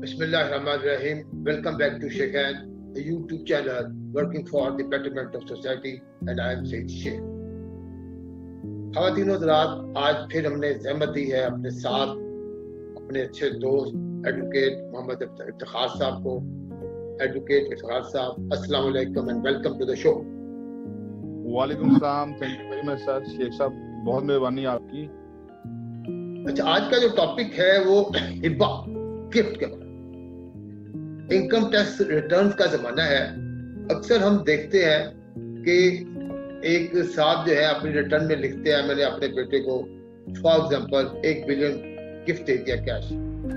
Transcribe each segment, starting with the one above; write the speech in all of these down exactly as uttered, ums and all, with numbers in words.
Bismillahirrahmanirrahim. Welcome back to Sheikhan, a YouTube channel working for the betterment of society, and I am Said Sheikh. ख़वातीन और हज़रात, आज फिर हमने ज़हमत दी है अपने साथ अपने अच्छे दोस्त एडवोकेट मोहम्मद इफ्तिखार साहब को। एडवोकेट इफ्तिखार साहब, अस्सलाम वालेकुम and welcome to the show. वालेकुम सलाम, thank you very much sir. Sheikh साहब, बहुत मेहरबानी आपकी। अच्छा, आज का जो टॉपिक है वो हिब्बा, गिफ्ट के बारे में। इनकम टैक्स रिटर्न्स का जमाना है। अक्सर हम देखते हैं कि एक साहब जो है अपनी रिटर्न में लिखते हैं, मैंने अपने बेटे को फॉर एग्जांपल एक बिलियन गिफ्ट दे दिया कैश,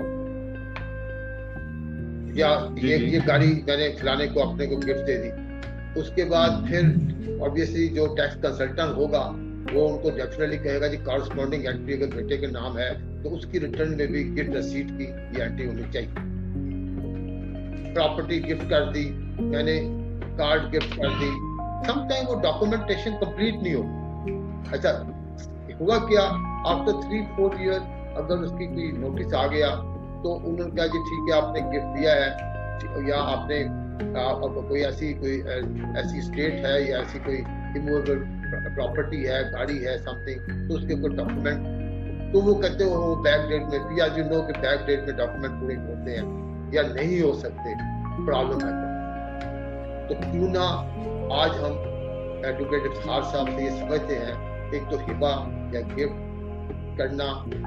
या ये ये गाड़ी मैंने फलाने को अपने को गिफ्ट दे दी। उसके बाद फिर ऑब्वियसली जो टैक्स कंसल्टेंट होगा वो उनको डेफिनेटली कहेगा जी कॉरस्पॉन्डिंग एंट्री अगर बेटे के नाम है तो उसकी रिटर्न में भी गिफ्ट रसीद की ये एंट्री होनी चाहिए। प्रॉपर्टी गिफ्ट कर दी, मैंने कार्ड गिफ्ट कर दी, समटाइम वो डॉक्यूमेंटेशन कंप्लीट नहीं हो। अच्छा, हुआ क्या, आफ्टर थ्री फोर ईयर अगर उसकी कोई नोटिस आ गया तो उन्होंने कहा जी ठीक है आपने गिफ्ट दिया है, या आपने आ, कोई ऐसी कोई ऐसी स्टेट है या ऐसी कोई इमूवेबल प्रॉपर्टी है, गाड़ी है, समथिंग, तो उसके ऊपर डॉक्यूमेंट, तो वो कहते हो बैक डेट में, या यू नो कि बैक डेट में डॉक्यूमेंट पूरे होते हैं या नहीं हो सकते, प्रॉब्लम है। तो क्यों ना आज हम एडवोकेट इफ्तिखार साहब से ये समझते हैं, एक तो हिबा या गिफ्ट करना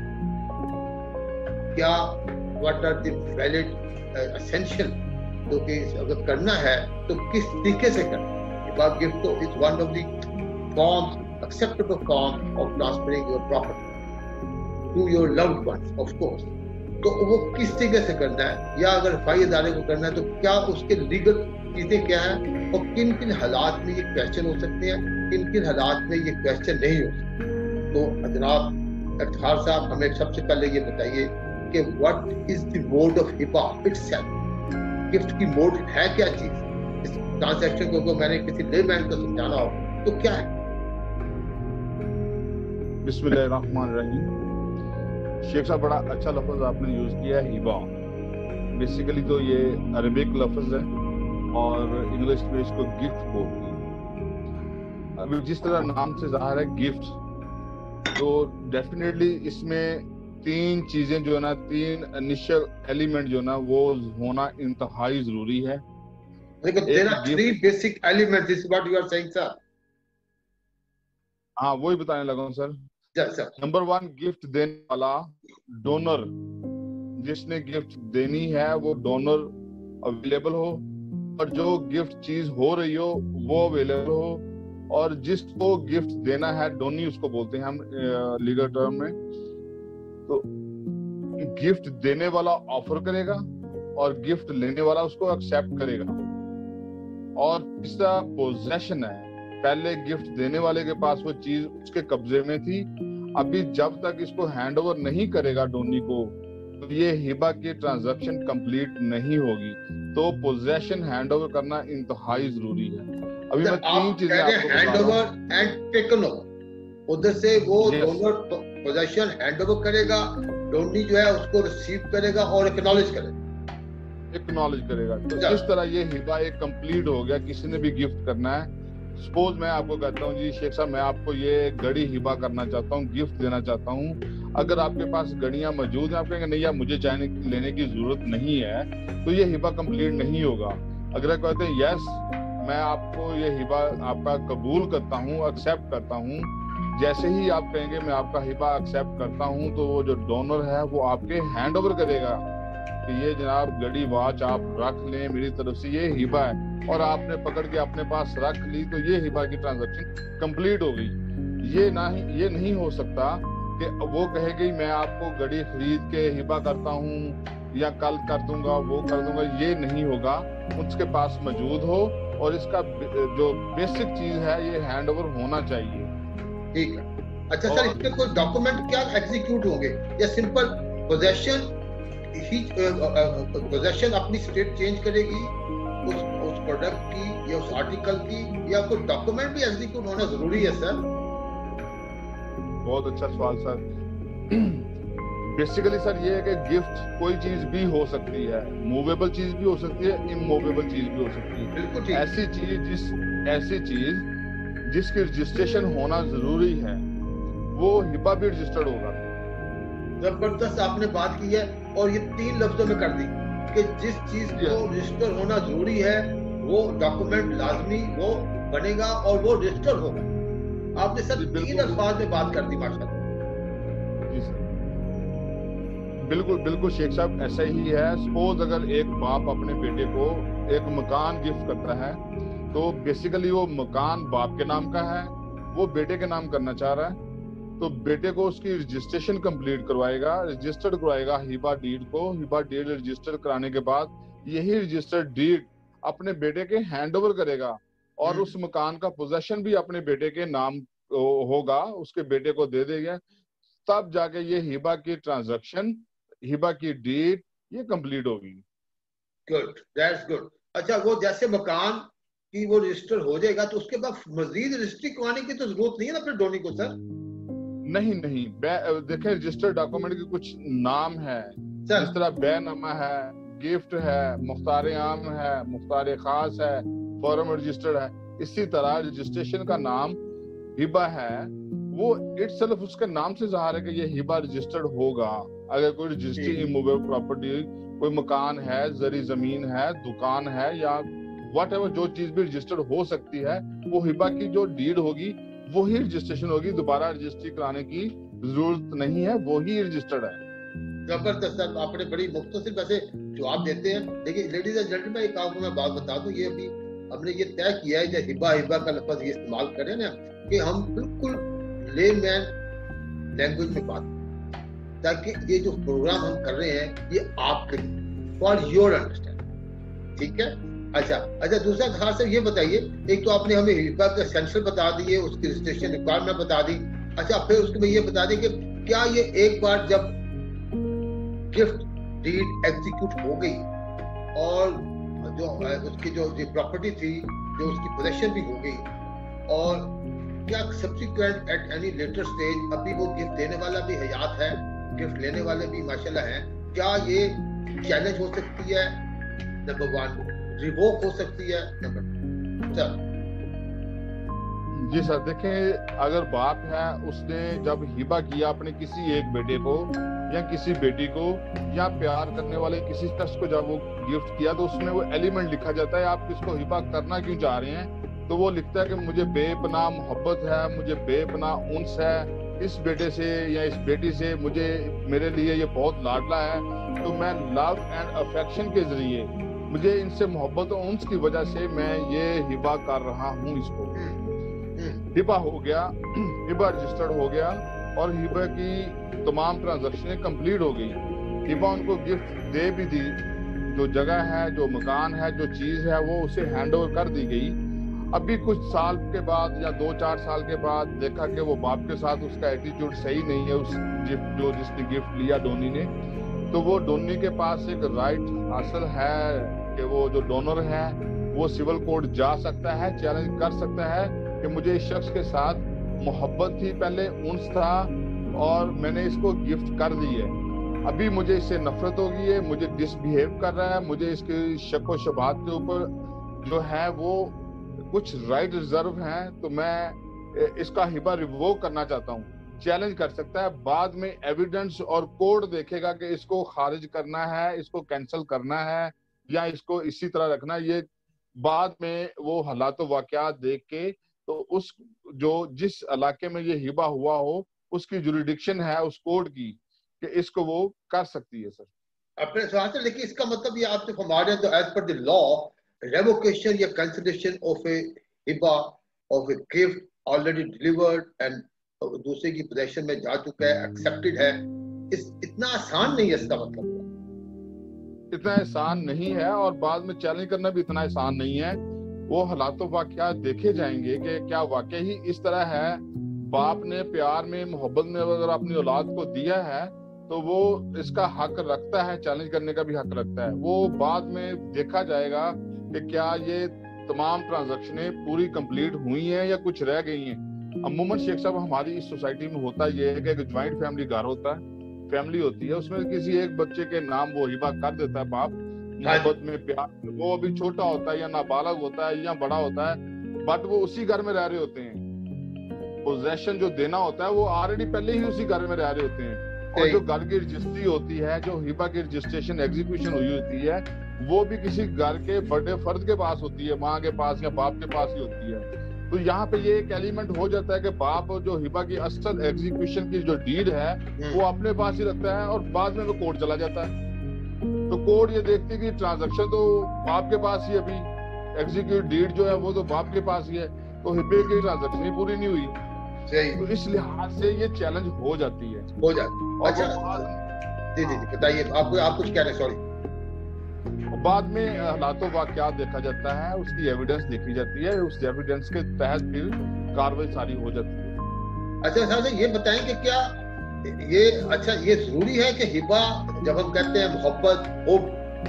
क्या, what are the valid essential, तो कि अगर करना है तो किस तरीके से करना। हिबा गिफ्ट तो is one of the forms, acceptable form of transferring your property to your loved ones, of course. तो वो किस तरीके से करना है, या अगर फाई अदारे को करना है तो क्या उसके लीगल चीजें क्या है, और किन किन हालात में ये क्वेश्चन हो सकते हैं, किन किन हालात में ये क्वेश्चन नहीं हो सकते। तो जनाब इफ्तिखार साहब, हमें सबसे पहले ये बताइए कि what is the mode of हिबा इटसेल्फ। गिफ्ट की मोड है क्या चीज, इस ट्रांजैक्शन को मैंने किसी लेमैन को समझाना हो तो क्या है। बिस्मिल्लाहिर्रहमानिर्रहीम। शेख साहब, बड़ा अच्छा लफ्ज आपने यूज किया है, हिबा। बेसिकली तो ये अरबिक लफ्ज है और इंग्लिश में इसको गिफ्ट बोलते हैं। अभी जिस तरह नाम से जाहिर है गिफ्ट, तो डेफिनेटली इसमें तीन चीजें जो है ना, तीन इनिशियल एलिमेंट जो है ना, वो होना इंतहाई जरूरी है। there are three basic elements, this is what you are saying, sir? हाँ, वही बताने लगा हूँ सर। नंबर वन, गिफ्ट देने वाला, डोनर, जिसने गिफ्ट देनी है वो डोनर अवेलेबल हो, और जो गिफ्ट चीज हो रही हो वो अवेलेबल हो, और जिसको गिफ्ट देना है, डोनी उसको बोलते हैं हम लीगल टर्म में। तो गिफ्ट देने वाला ऑफर करेगा और गिफ्ट लेने वाला उसको एक्सेप्ट करेगा। और तीसरा पोजेशन है, पहले गिफ्ट देने वाले के पास वो चीज उसके कब्जे में थी, अभी जब तक इसको हैंड ओवर नहीं करेगा डोनी को, तो ये हिबा की ट्रांजैक्शन कंप्लीट नहीं होगी। तो पोजेशन हैंड ओवर करना इंतहाई जरूरी है। अभी मैं तीन चीजें आपको hand over and taken over, उधर से वो डोनर पोजेशन हैंड ओवर करेगा, डोनी जो है उसको रिसीव करेगा और एक्नॉलेज करेगा एक्नॉलेज करेगा। तो इस तरह ये हिबा एक कंप्लीट हो गया। किसी ने भी गिफ्ट करना है, सपोज मैं आपको कहता हूँ जी शेख साहब, मैं आपको ये घड़ी हिबा करना चाहता हूँ, गिफ्ट देना चाहता हूँ। अगर आपके पास घड़ियां मौजूद हैं, आप कहेंगे नहीं यार मुझे चाहे लेने की जरूरत नहीं है, तो ये हिबा कंप्लीट नहीं होगा। अगर आप कहते हैं यस मैं आपको ये हिबा आपका कबूल करता हूँ, एक्सेप्ट करता हूँ, जैसे ही आप कहेंगे मैं आपका हिबा एक्सेप्ट करता हूँ, तो वो जो डोनर है वो आपके हैंड ओवर करेगा कि ये जनाब घड़ी वॉच आप रख लें, मेरी तरफ से ये हिबा है, और आपने पकड़ के अपने पास रख ली, तो ये हिबा की ट्रांजैक्शन कंप्लीट हो गई। ये ना ये नहीं हो सकता कि वो कहेगी मैं आपको घड़ी खरीद के हिबा करता हूँ या कल कर दूंगा, वो कर दूंगा, ये नहीं होगा। उसके पास मौजूद हो और इसका जो बेसिक चीज है ये हैंड ओवर होना चाहिए। ठीक है। अच्छा सर, इसके कोई डॉक्यूमेंट क्या एग्जीक्यूट होंगे, या सिंपल पोजेशन ही पोजेशन अपनी स्टेट चेंज करेगी उस उस प्रोडक्ट की या उस आर्टिकल की, या कोई डॉक्यूमेंट भी एग्जीक्यूट होना जरूरी है सर? बहुत अच्छा सवाल सर। बेसिकली सर ये है कि गिफ्ट कोई चीज भी हो सकती है, मूवेबल चीज भी हो सकती है, इमूवेबल चीज भी हो सकती है। बिल्कुल ठीक। ऐसी चीज जिस ऐसी चीज जिसकी रजिस्ट्रेशन होना जरूरी है वो हिबा भी रजिस्टर्ड होगा। जबरदस्त आपने बात की है और ये तीन लफ्जों में कर दी कि जिस चीज को रजिस्टर होना जरूरी है वो डॉक्यूमेंट लाजमी वो बनेगा और वो रजिस्टर होगा। आपने सर तीन अल्फाज में बात कर दी माशाल्लाह। जी सर, बिल्कुल बिल्कुल शेख साहब ऐसा ही है। सपोज अगर एक बाप अपने बेटे को एक मकान गिफ्ट करता है तो बेसिकली वो मकान बाप के नाम का है, वो बेटे के नाम करना चाह रहा है, तो बेटे को उसकी रजिस्ट्रेशन कंप्लीट करवाएगा, रजिस्टर्ड करवाएगा हिबा डीड को। हिबा डीड रजिस्टर कराने के बाद यही रजिस्टर्ड डीड अपने बेटे के हैंड ओवर करेगा और उस मकान का पोजेशन भी अपने बेटे के नाम होगा, उसके बेटे को दे देगा। तब जाके ये हिबा की ट्रांजैक्शन, हिबा की डीड ये कंप्लीट होगी। Good, that's good. अच्छा, वो जैसे मकान की वो रजिस्टर हो जाएगा तो उसके बाद मजीद रजिस्ट्री करवाने की तो जरूरत नहीं है ना फिर डोनी को सर? नहीं नहीं, देखें रजिस्टर्ड डॉक्यूमेंट के कुछ नाम है, जिस तरह बैनामा है, गिफ्ट है, मुख्तार आम है, मुख्तार खास है, फॉर्म रजिस्टर्ड है। इसी तरह रजिस्ट्रेशन का नाम हिबा है, वो इटसेल्फ उसके नाम से ज़ाहिर है कि ये हिबा रजिस्टर्ड होगा। अगर कोई रजिस्ट्री इमूवेबल प्रॉपर्टी, कोई मकान है, जरी जमीन है, दुकान है या व्हाटएवर जो चीज भी रजिस्टर्ड हो सकती है, वो हिबा की जो डीड होगी वही रजिस्ट्रेशन होगी, दोबारा रजिस्ट्री कराने की जरूरत नहीं है, वही रजिस्टर्ड है। जबरदस्त सर, आपने बड़ी मुख्तसर वैसे जवाब देते हैं। देखिए लेडीज एंड जेंटलमैन, एक आपको मैं बात बता दूं, ये अभी हमने ये तय किया है जब हिबा हिबा का लफ्ज ये इस्तेमाल करें ना कि हम बिल्कुल लेमैन लैंग्वेज में बात करें, ताकि ये जो प्रोग्राम हम कर रहे हैं ये आपके लिए, फॉर योर अंडरस्टैंडिंग, ठीक है? अच्छा अच्छा, दूसरा खास सर ये बताइए, एक तो आपने हमें हिबा के एसेंशियल बता दिए, उसकी रजिस्ट्रेशन रिक्वायरमेंट बता दी। अच्छा, फिर उसके में ये बता दें कि क्या ये एक बार जब गिफ्ट डीड एग्जीक्यूट हो गई और जो उसकी जो प्रॉपर्टी थी, जो उसकी पोजेशन भी हो गई, और क्या subsequent at any later stage अभी वो गिफ्ट देने वाला भी हयात है, गिफ्ट लेने वाले भी माशाल्लाह हैं, क्या ये चैलेंज हो सकती है? नंबर वन, रिवोक हो सकती है? नंबर सर जी सर, देखें अगर बाप है उसने जब हिबा किया अपने किसी एक बेटे को या किसी बेटी को या प्यार करने वाले किसी शख्स को जब वो गिफ्ट किया, तो उसमें वो एलिमेंट लिखा जाता है आप किसको हिबा करना क्यों चाह रहे हैं। तो वो लिखता है कि मुझे बेपनाह मोहब्बत है, मुझे बेपनाह उन्स है इस बेटे से या इस बेटी से, मुझे मेरे लिए ये बहुत लाडला है, तो मैं लव एंड अफेक्शन के जरिए मुझे इनसे मोहब्बत और उन्स की वजह से मैं ये हिबा कर रहा हूँ इसको। हिबा हो गया, हिबा रजिस्टर्ड हो गया और हिबा की तमाम ट्रांजैक्शनें कंप्लीट हो गई। हिबा उनको गिफ्ट दे भी दी, जो जगह है, जो मकान है, जो चीज है वो उसे हैंड ओवर कर दी गई। अभी कुछ साल के बाद या दो चार साल के बाद देखा कि वो बाप के साथ उसका एटीट्यूड सही नहीं है, उस गिफ्ट जो जिसने गिफ्ट लिया डोनी ने, तो वो डोनी के पास एक राइट हासिल है कि वो जो डोनर है वो सिविल कोर्ट जा सकता है, चैलेंज कर सकता है कि मुझे इस शख्स के साथ मोहब्बत थी, पहले उन्स था और मैंने इसको गिफ्ट कर दी है, अभी मुझे इससे नफरत हो गई है, मुझे डिसबिहेव कर रहा है, मुझे इसके शक व शुबहात के ऊपर जो है वो कुछ राइट रिजर्व हैं, तो मैं इसका हिबा रिवोक करना चाहता हूँ। चैलेंज कर सकता है, बाद में एविडेंस और कोर्ट देखेगा कि इसको खारिज करना है, इसको कैंसिल करना है या इसको इसी तरह रखना है। ये बाद में वो हालात वाकयात देख के तो उस जो जिस इलाके में ये हिबा हुआ हो उसकी जुरिडिक्शन है उस कोर्ट की कि इसको वो कर सकती है। सर अपने सवाल से, लेकिन इसका मतलब ये आपने फरमा रहे हैं तो as per the law revocation या कैंसिलेशन ऑफ ए हिबा of a gift already delivered and दूसरे की पोजीशन में जा चुका है, एक्सेप्टेड है, इस इतना आसान नहीं है इसका मतलब। इतना आसान नहीं है और बाद में चैलेंज करना भी इतना आसान नहीं है। वो हालातों वाकयात देखे जाएंगे कि क्या वाकई ही इस तरह है, बाप ने प्यार में मोहब्बत में अगर अपनी औलाद को दिया है तो वो इसका हक रखता है, चैलेंज करने का भी हक रखता है। वो बाद में देखा जाएगा कि क्या ये तमाम ट्रांजैक्शनें पूरी कंप्लीट हुई हैं या कुछ रह गई हैं। अमूमन शेख साहब हमारी इस सोसाइटी में होता ये है कि एक ज्वाइंट फैमिली घर होता है, फैमिली होती है, उसमें किसी एक बच्चे के नाम वो हिबा कर देता है बाप, मोहब्बत में, प्यार में। वो अभी छोटा होता है या नाबालग होता है या बड़ा होता है, बट वो उसी घर में रह रहे होते हैं। पोजेशन जो देना होता है वो ऑलरेडी पहले ही उसी घर में रह रहे होते हैं। और जो घर की रजिस्ट्री होती है, जो हिबा की रजिस्ट्रेशन एग्जीक्यूशन हुई होती है, वो भी किसी घर के बड़े फर्द के पास होती है, माँ के पास या बाप के पास ही होती है। तो यहाँ पे ये एक एलिमेंट हो जाता है कि बाप जो हिबा की असल एग्जीक्यूशन की जो डीड है वो अपने पास ही रखता है, और बाद में वो कोर्ट चला जाता है। तो कोर्ट ये देखती है कि ट्रांजैक्शन तो बाप के पास ही, अभी एग्जीक्यूट डीड जो है वो तो बाप के पास ही है, तो हिबे की ट्रांजैक्शन ही पूरी नहीं हुई। सही। तो इस लिहाज से ये चैलेंज हो जाती है हो जाती है। अच्छा जी जी बताइए, आप आप कुछ कह रहे हैं? सॉरी। बाद में हालातों वाकयात देखा जाता है, उसकी एविडेंस देखी जाती है, उस एविडेंस के तहत फिर कार्रवाई सारी हो जाती है। अच्छा साहब ये बताएं कि क्या ये अच्छा ये जरूरी है कि हिबा, जब हम कहते हैं मोहब्बत, वो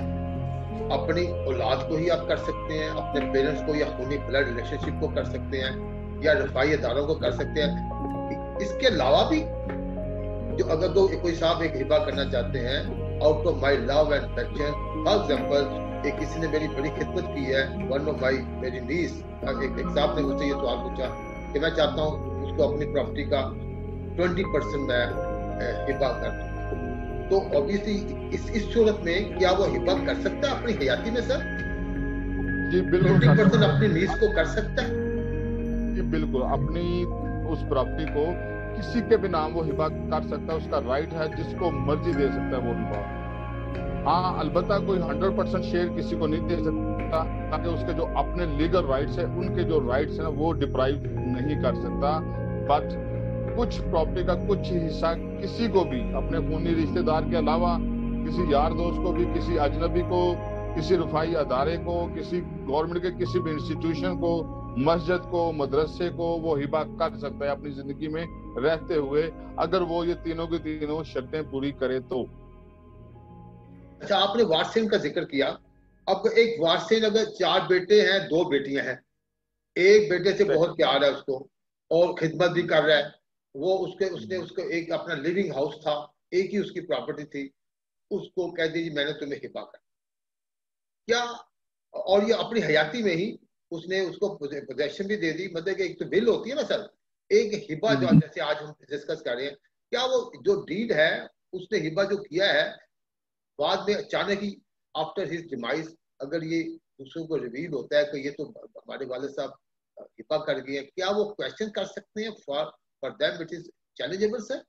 अपनी औलाद को ही आप कर सकते हैं, अपने पेरेंट्स को या खूनी ब्लड रिलेशनशिप को कर सकते हैं, या रफाई अदारों को कर सकते हैं? इसके अलावा भी जो अगर तो कोई साहब एक हिबा करना चाहते हैं out of my love and affection, for example एक किसी ने मेरी बड़ी खिदमत की है, वन ऑफ माई मेरी नीस, एक, एक साहब ने मुझसे ये सवाल पूछा कि मैं चाहता हूँ उसको अपनी प्रॉपर्टी का ट्वेंटी परसेंट मैं हिबा कर दूं, तो ऑब्वियसली इस इस सूरत में क्या वो हिबा कर सकता है अपनी हयाती में? सर जी बिल्कुल, ट्वेंटी परसेंट अपनी नीस को कर सकता है? जी बिल्कुल, अपनी उस प्रॉपर्टी को किसी के भी नाम वो हिबा कर सकता है, उसका राइट है, जिसको मर्जी दे सकता है वो हिबा। हाँ, अलबत्ता कोई हंड्रेड परसेंट शेयर किसी को नहीं दे सकता, ताकि उसके जो अपने लीगल राइट्स है, उनके जो राइट्स हैं वो डिप्राइव नहीं कर सकता। बट कुछ प्रॉपर्टी का कुछ हिस्सा किसी को भी, अपने खूनी रिश्तेदार के अलावा किसी यार दोस्त को भी, किसी अजनबी को, किसी रफाई अदारे को, किसी गवर्नमेंट के किसी भी इंस्टीट्यूशन को, मस्जिद को, मदरसे को वो हिबा कर सकता है अपनी जिंदगी में रहते हुए, अगर वो ये तीनों की तीनों शर्तें पूरी करे तो। अच्छा, आपने वारसेन का जिक्र किया। अब एक वारसेन अगर चार बेटे हैं, दो बेटियां हैं, एक बेटे से बहुत प्यार है उसको और खिदमत भी कर रहा है, वो उसके उसने उसको एक अपना लिविंग हाउस था, एक ही उसकी प्रॉपर्टी थी, उसको कह दीजिए मैंने तुम्हें हिबा कर क्या, और ये अपनी हयाती में ही उसने उसको पोजेशन भी दे दी। मतलब कि एक तो विल होती है ना सर, एक हिबा जो जैसे आज हम डिस्कस कर रहे हैं, क्या वो जो डीड है उसने हिबा जो किया है, बाद में अचानक ही आफ्टर हिज डिमाइस अगर ये दूसरों को रिवील होता है कि ये तो हमारे वाले साहब हिबा कर गए, क्या वो क्वेश्चन कर सकते हैं? For for them it is challengeable sir.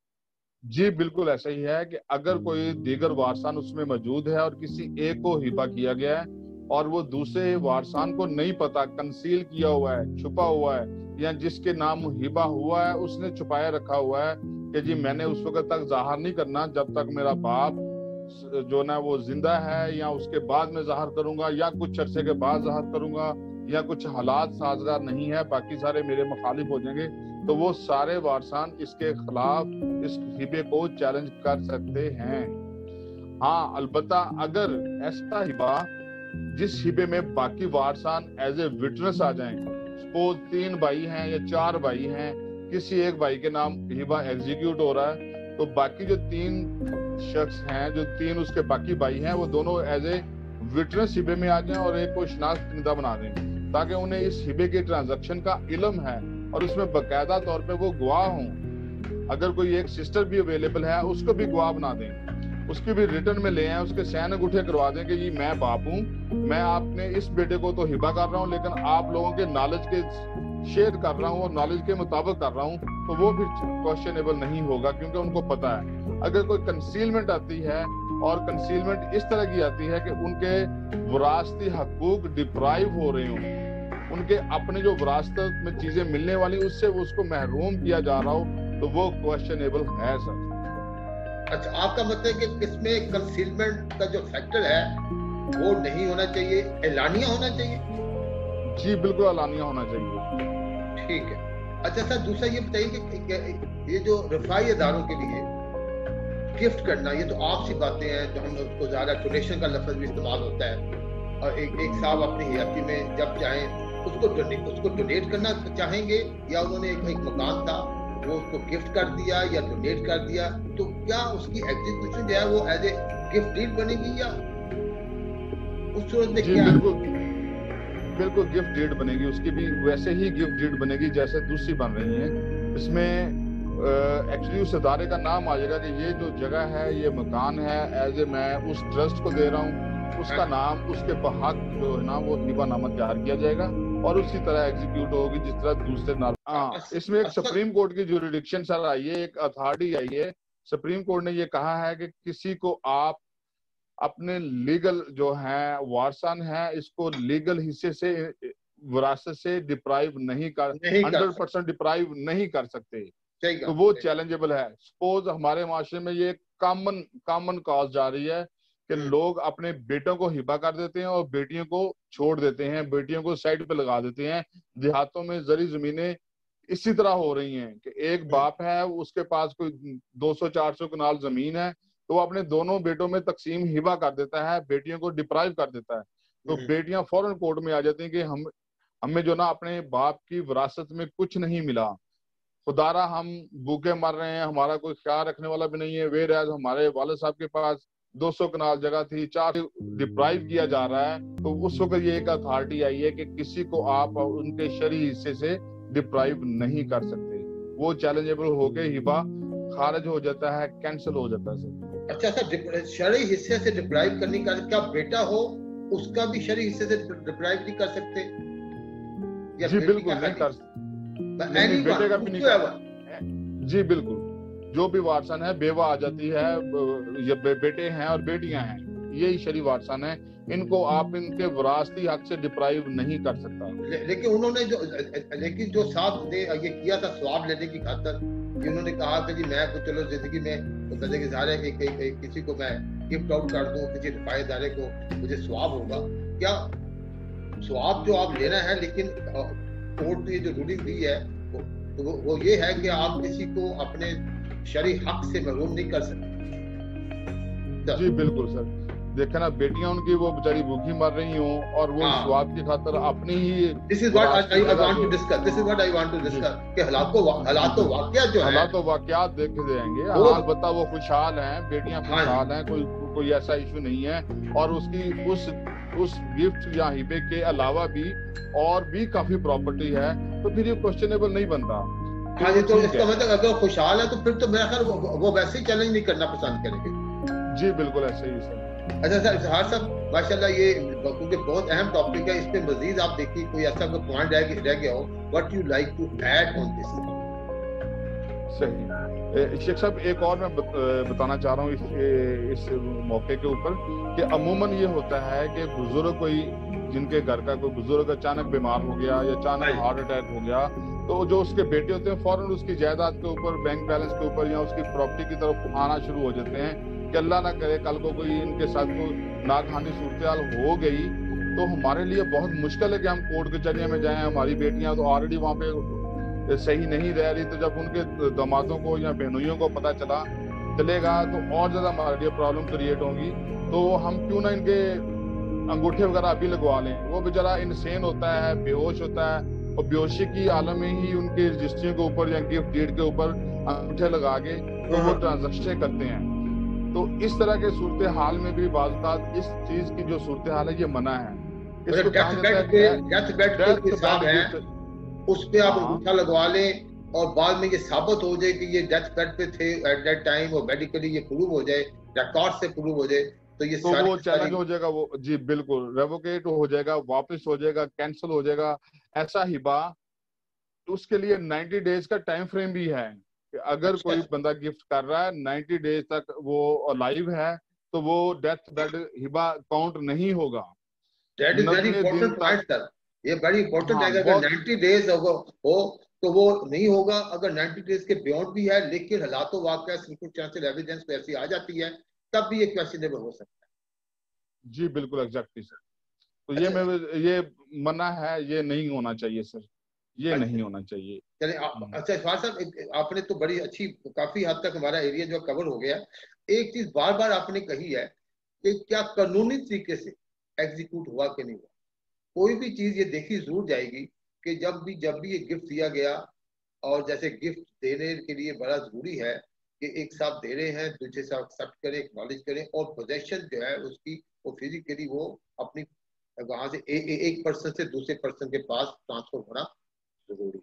जी बिल्कुल ऐसा ही है कि अगर कोई दीगर वारसान उसमें मौजूद है और किसी एक को हिबा किया गया है और वो दूसरे वारसान को नहीं पता, कंसील किया हुआ है, छुपा हुआ है, या जिसके नाम हिबा हुआ है उसने छुपाया रखा हुआ है कि जी मैंने उस वक्त तक जाहिर नहीं करना जब तक मेरा बाप जो ना वो जिंदा है, या उसके बाद में जाहिर करूंगा, या कुछ अरसे के बाद जाहिर करूंगा, या कुछ हालात साजगार नहीं है, बाकी सारे मेरे मुखालिफ हो जाएंगे, तो वो सारे वारसान इसके खिलाफ इस हिबे को चैलेंज कर सकते हैं। हाँ, अलबत्ता अगर ऐसा हिबा जिस हिबे में बाकी वारसान एज ए विटनेस आ जाएं, सपोज तीन भाई हैं या चार भाई हैं, किसी एक भाई के नाम हिबा एग्जीक्यूट हो रहा है, तो बाकी जो तीन शख्स हैं, जो तीन उसके बाकी भाई हैं, वो दोनों एज ए विटनेस हिबे में आ जाएं और एक को शनाख्तशुदा बना दें, ताकि उन्हें इस हिबे के ट्रांजैक्शन का इल्म है और उसमें बाकायदा तौर पे वो गवाह हों। अगर कोई एक सिस्टर भी अवेलेबल है उसको भी गवाह बना दें, उसकी भी रिटर्न में ले आए, उसके सैन अंगूठे करवा दें कि ये मैं बाप हूँ, मैं आपने इस बेटे को तो हिबा कर रहा हूँ, लेकिन आप लोगों के नॉलेज के शेयर कर रहा हूँ और नॉलेज के मुताबिक कर रहा हूँ, तो वो फिर क्वेश्चनेबल नहीं होगा, क्योंकि उनको पता है। अगर कोई कंसीलमेंट आती है और कंसीलमेंट इस तरह की आती है कि उनके विरासती हकूक डिप्राइव हो रहे हों, उनके अपने जो विरासत में चीजें मिलने वाली उससे उसको महरूम किया जा रहा हो, तो वो क्वेश्चनेबल है सर। अच्छा, आपका मतलब है कि इसमें कंसीलमेंट का जो फैक्टर है वो नहीं होना चाहिए, एलानिया होना चाहिए? जी बिल्कुल एलानिया होना चाहिए। ठीक है। अच्छा सर, दूसरा ये बताइए कि ये जो रफाई अदारों के लिए गिफ्ट करना, ये तो आम सी बातें हैं, जो हम उसको ज्यादा डोनेशन का लफ्ज भी इस्तेमाल होता है, और एक एक साहब अपनी हयाती में जब चाहें उसको डोनेट उसको डोनेट करना चाहेंगे, या उन्होंने एक, एक मकान था वो उसको गिफ्ट कर दिया या डोनेट कर दिया, तो क्या उसकी एग्जीक्यूशन जो है वो एज ए गिफ्ट डीड बनेगी या उस सूरत में क्या? बिल्कुल बिल्कुल गिफ्ट डीड बनेगी, उसकी भी वैसे ही गिफ्ट डीड बनेगी जैसे दूसरी बन रही है। इसमें एक्चुअली uh, उस इदारे का नाम आ जाएगा कि ये जो जगह है, ये मकान है, एज ए मैं उस ट्रस्ट को दे रहा हूँ, उसका नाम उसके बहक जो है ना वो हिबानामा तैयार किया जाएगा और उसी तरह एग्जीक्यूट होगी जिस तरह दूसरे नाम। हाँ, इसमें एक सुप्रीम कोर्ट की जुरिडिक्शन सर आई है, एक अथॉरिटी आई है। सुप्रीम कोर्ट ने ये कहा है कि किसी को आप अपने लीगल जो है वारसान है, इसको लीगल हिस्से से विरासत से डिप्राइव नहीं कर हंड्रेड परसेंट डिप्राइव नहीं कर सकते, तो वो चैलेंजेबल है। सपोज हमारे माशरे में ये कॉमन कॉमन कॉज जा रही है कि लोग अपने बेटों को हिबा कर देते हैं और बेटियों को छोड़ देते हैं, बेटियों को साइड पे लगा देते हैं। देहातों में जरी जमीनें इसी तरह हो रही हैं कि एक बाप है, उसके पास कोई दो सौ चार सौ कनाल जमीन है, तो वो अपने दोनों बेटों में तकसीम हिबा कर देता है, बेटियों को डिप्राइव कर देता है। तो बेटियां फौरन कोर्ट में आ जाती हैं कि हम हमें जो ना अपने बाप की विरासत में कुछ नहीं मिला, खुदारा हम भूखे मर रहे हैं, हमारा कोई ख्याल रखने वाला भी नहीं है। वे राज हमारे वाले साहब के पास दो सौ कनाल जगह थी, चार डिप्राइव किया जा रहा है। तो उस वक्त ये एक अथॉरिटी आई है कि किसी को आप उनके शरई हिस्से से डिप्राइव नहीं कर सकते, वो चैलेंजेबल होके हिबा खारिज हो जाता है, कैंसिल हो जाता है सर। अच्छा सर, शरई हिस्से से डिप्राइव करने का क्या बेटा हो उसका भी शरई हिस्से से डिप्राइव नहीं कर सकते? जी बिल्कुल नहीं कर सकते, बेटे का भी नहीं कर। जी बिल्कुल, जो भी वारसन है, बेवा आ जाती है, ये बेटे हैं और बेटियां हैं, यही शरई वारसन है, इनको आप इनके विरासती हक से डिप्राइव नहीं कर सकता। ले, लेकिन उन्होंने जो लेकिन जो साहब ने ये किया था स्वाब लेने की खातर, जिन्होंने कहा कि जी मैं तो चलो जिंदगी में तो कदे के सारे किसी को मैं गिफ्ट आउट कर दूं, किसी रिफायदारे को मुझे स्वाब होगा, क्या स्वाब जो आप लेना है, लेकिन कोर्ट ने जो रूलिंग दी है वो, वो, वो ये है कि आप किसी को अपने शरई हक से महरूम नहीं कर सकते। जी बिल्कुल सर, देखे ना बेटियां उनकी वो बेचारी भूखी मर रही हो और वो स्वाब की खातर अपनी ही। This is what I want to discuss this is what I want to discuss कि हालातों हालातों वाकयात जो है हालातों वाकयात देखे जाएंगे। हाल बता वो खुशहाल हैं, बेटियां खुशहाल हैं, कोई कोई ऐसा इशू नहीं है, और उसकी उस उस गिफ्ट या हिबे के अलावा भी और भी काफी प्रॉपर्टी है, तो फिर ये क्वेश्चनएबल नहीं बनता। हाँ जी, तो इसका मतलब अगर खुशहाल है तो फिर तो मेरा ख्याल वो, वो वैसे ही चैलेंज नहीं करना पसंद करेंगे। जी बिल्कुल ऐसे ही सर। अच्छा सर, इजहार साहब माशाल्लाह ये क्योंकि बहुत अहम टॉपिक है, इस पे मजीद आप देखिए कोई ऐसा कोई पॉइंट रह गया हो what you like to add on this. सही शेख साहब, एक और मैं बताना चाह रहा हूँ इस इस मौके के ऊपर कि अमूमन ये होता है कि बुजुर्ग कोई जिनके घर का कोई बुजुर्ग अचानक बीमार हो गया या अचानक हार्ट अटैक हो गया, तो जो उसके बेटे होते हैं फौरन उसकी जायदाद के ऊपर, बैंक बैलेंस के ऊपर या उसकी प्रॉपर्टी की तरफ आना शुरू हो जाते हैं कि अल्लाह ना करे कल को कोई इनके साथ कोई नागहानी सूरत हो गई तो हमारे लिए बहुत मुश्किल है कि हम कोर्ट कचहरियों में जाएं। हमारी बेटियां तो ऑलरेडी वहाँ पे सही नहीं रह रही, तो जब उनके दामादों को या बहनोइयों को पता चला चलेगा तो और ज्यादा हमारे लिए प्रॉब्लम क्रिएट होंगी। तो हम क्यों ना इनके अंगूठे वगैरह अभी लगवा लें। वो बेचारा इनसेन होता है, बेहोश होता है, और बेहोशी की आलम में ही उनके रजिस्ट्रियों के ऊपर या गिफ्ट डीड के ऊपर अंगूठे लगा के तो वो ट्रांजेक्शन करते हैं। तो इस तरह के सूरत हाल में भी बाज़ इस चीज की जो सूरत हाल है ये मना है। इसको डेथ बेड पे डेथ बेड पे हिसाब है, उस पे आप अंगूठा लगवा लें और बाद में ये साबित हो जाए कि ये डेथ बेड पे थे एट दैट टाइम और मेडिकली ये प्रूव हो जाए, रिकॉर्ड से प्रूव हो जाए, तो ये तो वो चैलेंज हो जाएगा, वो जी बिल्कुल रेवोकेट हो जाएगा, वापस हो जाएगा, कैंसिल हो जाएगा। ऐसा हिबा उसके लिए नाइन्टी डेज का टाइम फ्रेम भी है कि अगर अच्छा। कोई बंदा गिफ्ट कर रहा है नाइन्टी डेज तक वो अलाइव है तो वो डेथ बेड हिबा काउंट नहीं होगा। That is very important point sir, ये बड़ी इंपॉर्टेंट है। अगर नाइन्टी डेज हो तो वो नहीं होगा, अगर नाइन्टी डेज के बियॉन्ड भी है लेकिन हालातों वाकया सर्कमस्टेंशियल एविडेंस पे ऐसी आ जाती है तब भी ये क्वेश्चनेबल हो सकता है। जी बिल्कुल एग्जैक्टली सर। तो अच्छा। ये मैं ये मना है, ये नहीं होना चाहिए सर, ये अच्छा। नहीं होना चाहिए। चलिए अच्छा इरफान साहब, आपने तो बड़ी अच्छी काफी हद तक हमारा एरिया जो कवर हो गया। एक चीज बार बार आपने कही है कि क्या कानूनी तरीके से एग्जीक्यूट हुआ कि नहीं हुआ। कोई भी चीज ये देखी जरूर जाएगी कि जब भी जब भी ये गिफ्ट दिया गया और जैसे गिफ्ट देने के लिए बड़ा जरूरी है कि एक साथ दे रहे हैं, दूसरे साथ एक्सेप्ट करें, एक्नॉलेज करें, और पोजेशन जो है उसकी वो फिजिकली वो अपनी वहां से ए, ए, एक पर्सन से दूसरे पर्सन के पास ट्रांसफर होना जरूरी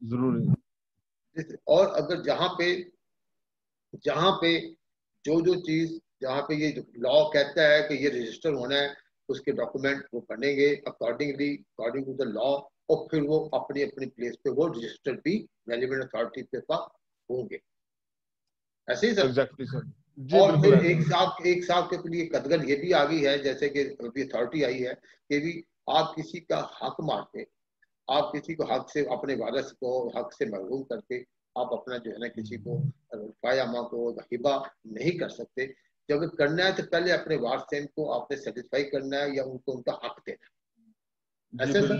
जरूरी। और अगर जहाँ पे जहाँ पे जो जो चीज जहाँ पे ये लॉ कहता है कि ये रजिस्टर होना है, उसके डॉक्यूमेंट वो बनेंगे accordingly according to the law, और फिर वो अपनी अपनी प्लेस पे वो रजिस्टर्ड भी रेलिवेंट अथॉरिटी के पास होंगे। ऐसे ही सर। Exactly sir. जी, और फिर एक साथ एक साथ के लिए कदगन ये भी आ गई है, जैसे कि अभी अथॉरिटी आई है कि भी आप किसी का हक मार के, आप किसी को हक से अपने वारस को हक से महरूम करके आप अपना जो है ना किसी को फायामा को हिबा नहीं कर सकते। जब करना है तो पहले अपने वारसेन को आपने सेटिस्फाई करना है या उनको उनका हक देना। ऐसे सर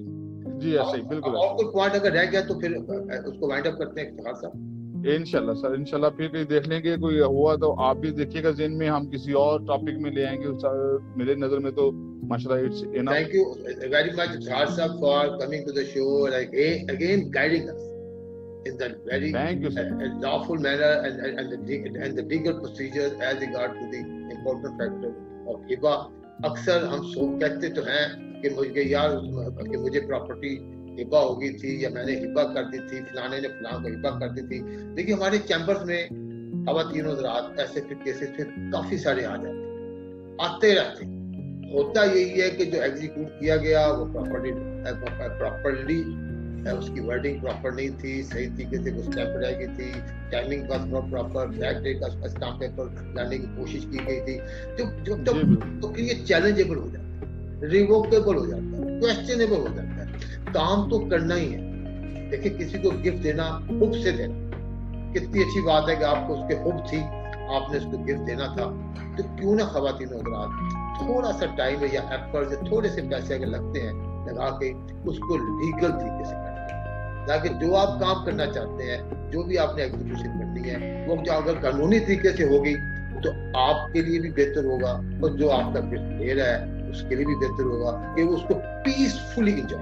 जी ऐसे ही बिल्कुल। और कोई पॉइंट अगर रह गया तो फिर उसको वाइंड अप करते हैं इफ्तिखार साहब। इंशाल्लाह सर, इंशाल्लाह फिर कहीं देख लेंगे, कोई हुआ तो आप भी देखिएगा ज़हन में, हम किसी और टॉपिक में ले आएंगे। मेरे नजर में तो माशाल्लाह it's enough. Thank you very much Iftikhar साहब for coming to the show, like again guiding us in that very uh, lawful manner and, and, and, the, and the legal procedures as regard to the important factor of हिबा। अक्सर हम सोच कहते तो हैं कि मुझे यार कि मुझे प्रॉपर्टी हिबा हो गई थी या मैंने हिबा कर दी थी, फलाने ने फलां को हिबा कर दी थी। देखिए हमारे चैम्बर्स में खवातीन हज़रात ऐसे फिर केसेस फिर काफी सारे आ जाते आते रहते। होता यही है कि जो एग्जीक्यूट किया गया वो प्रॉपर्टी प्रॉपरली उसकी वर्डिंग प्रॉपर नहीं थी, सही तरीके से वो स्टैम्प रह गई थी, timing was not proper, back date का स्टैम्प पेपर लाने की कोशिश की गई थी। तो जो तो, तो फिर ये चैलेंजेबल हो जाता है, रिवोकेबल हो जाता है, क्वेश्चनेबल हो जाता है। काम तो करना ही है। देखिए किसी को गिफ्ट देना हुब से देना, कितनी अच्छी बात है कि आपको उसके हुब थी, आपने उसको गिफ्ट देना था, तो क्यों ना खवातीन हज़रात थोड़ा सा टाइम या एफर्ट या थोड़े से पैसे अगर लगते हैं लगा के उसको लीगल तरीके से करें, ताकि जो आप काम करना चाहते हैं, जो भी आपने एग्जीक्यूशन करनी है, वो जो अगर कानूनी तरीके से होगी तो आपके लिए भी बेहतर होगा और जो आपका गिफ्ट ले रहा है उसके लिए भी बेहतर होगा कि वो उसको पीसफुली इंजॉय।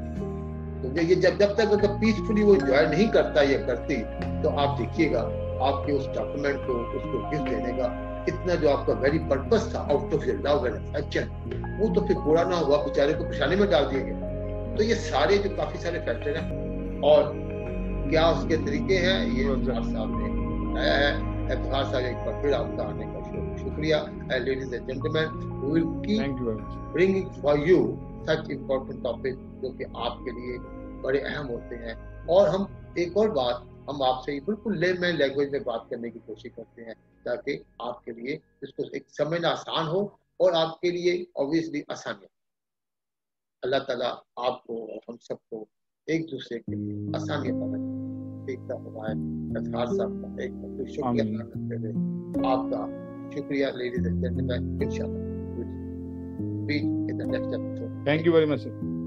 तो ये जब जब तक अगर पीसफुली वो इंजॉय नहीं करता या करती, तो आप देखिएगा आपके उस डॉक्यूमेंट को उसको गिफ्ट देने का इतना जो आपका वेरी पर्पस था out of your love and affection, वो तो फिर पूरा ना हुआ, बेचारे को परेशानी में डाल दिया गया। तो ये सारे जो काफी सारे फैक्टर हैं और क्या उसके तरीके हैं, ये इफ्तिखार साहब ने बताया है। इफ्तिखार साहब एक बार फिर आपका आने का शुक्रिया। Ladies and gentleman, we will keep bringing for you such important topic जो कि आपके लिए बड़े अहम होते हैं। और हम एक और बात हम आपसे बिल्कुल लेमैन लैंग्वेज में बात करने की कोशिश करते हैं ताकि आपके लिए इसको एक समझना आसान हो और आपके लिए ऑब्वियसली आसानी हो। अल्लाह ताला आपको और हम सबको एक दूसरे के लिए आसानी पैदा देखता हुआ है। इफ्तिखार साहब का एक बार शुक्रिया अदा करते हुए आपका शुक्रिया। लेडीज एंड जेंटलमैन, इंशाल्लाह we in the next episode. Thank you very much sir.